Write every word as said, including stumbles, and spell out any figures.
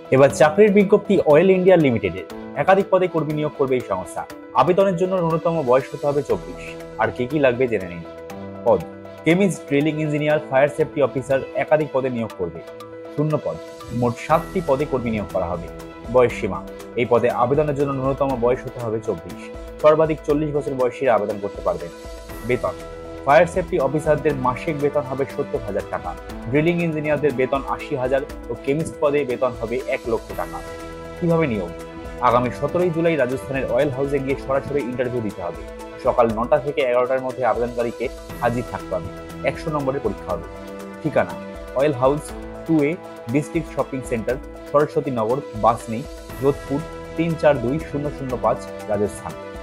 এবার চাকরির বিজ্ঞপ্তি অয়েল ইন্ডিয়া লিমিটেডের। একাধিক পদে কর্মী নিয়োগ করবে এই সংস্থা। আবেদনের জন্য ন্যূনতম বয়স হতে হবে চব্বিশ। আর কি কি লাগবে জেনে নিন। পদ: chemist, drilling engineer, fire safety officer একাধিক পদে নিয়োগ করবে। শূন্য পদ: মোট সাতটি পদে কর্মী নিয়োগ করা হবে। বয়স সীমা: এই পদে আবেদনের জন্য ন্যূনতম বয়স হতে হবে চব্বিশ। সর্বাধিক চল্লিশ বছর বয়সীরা আবেদন করতে পারবেন। বেতন: ফায়ার সেফটি অফিসারদের মাসিক বেতন হবে সত্তর হাজার টাকা, ড্রিলিং ইঞ্জিনিয়ারদের বেতন আশি হাজার ও কেমিস্ট পদে বেতন হবে এক লক্ষ টাকা। কিভাবে নিয়োগ? আগামী সতেরোই জুলাই রাজস্থানের অয়েল হাউসে গিয়ে সরাসরি ইন্টারভিউ দিতে হবে। সকাল নটা থেকে এগারোটার মধ্যে আবেদনকারীকে হাজির থাকতে হবে। একশো নম্বরের পরীক্ষা হবে। ঠিকানা: oil house two A, district shopping center, Saraswati Nagar, Basni, Jodhpur তিন চার দুই শূন্য শূন্য পাঁচ, রাজস্থান।